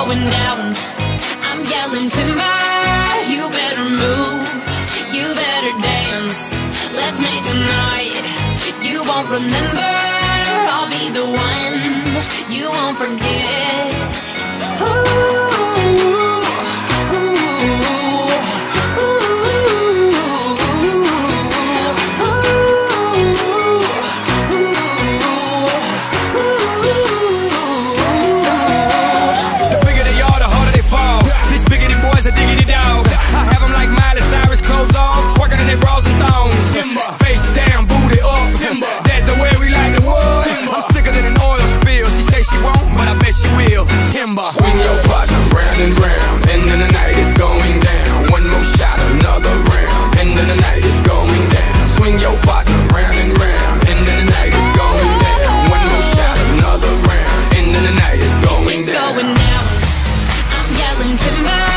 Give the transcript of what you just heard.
going down. I'm yelling timber, you better move, you better dance. Let's make a night you won't remember. I'll be the one you won't forget. Diggity dog, I have them like Miley Cyrus, clothes off, twerking in their bras and thongs. Timber. Face down, booty up. Timber. That's the way we like the world. Timber. I'm sicker than an oil spill. She say she won't, but I bet she will. Timber. Swing your partner round and round, and then the night is going down. One more shot, another round, and then the night is going down. Swing your partner round and round, and then the night is going down. One more shot, another round, and then the night is going down. It's going down. I'm yelling timber.